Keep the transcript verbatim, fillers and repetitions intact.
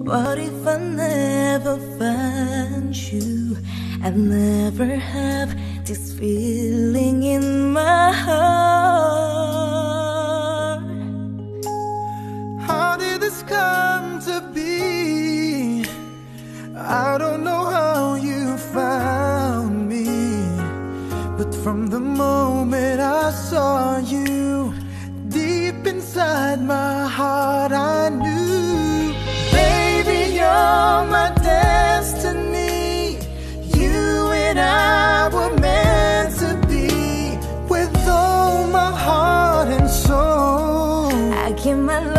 What if I never find you? I'll never have this feeling in my heart. How did this come to be? I don't know how you found me, but from the moment I saw you, deep inside my heart I knew, baby, you're my destiny. You and I were meant to be. With all my heart and soul, I give my life